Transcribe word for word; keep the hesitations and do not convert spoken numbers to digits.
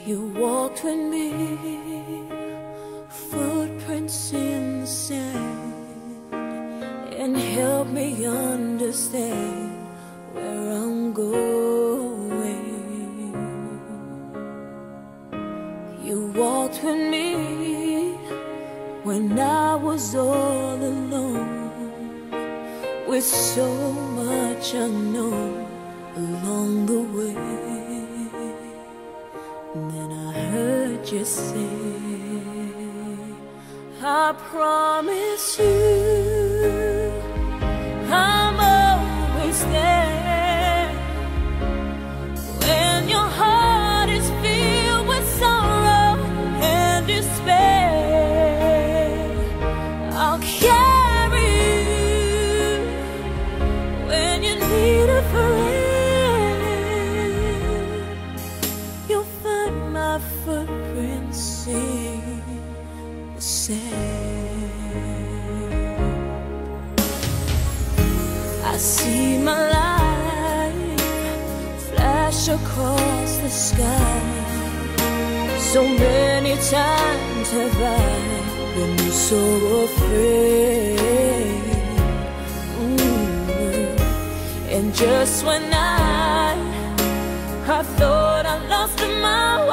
You walked with me, footprints in the sand, and helped me understand where I'm going. You walked with me when I was all alone, with so much unknown along the way. And then I heard you say, I promise you I'm always there. When your heart is filled with sorrow and despair, I'll carry you when you need a friend. You'll find my footprints in the sand. I see my life flash across the sky. So many times have I been so afraid. Mm. And just when I I thought I lost my way,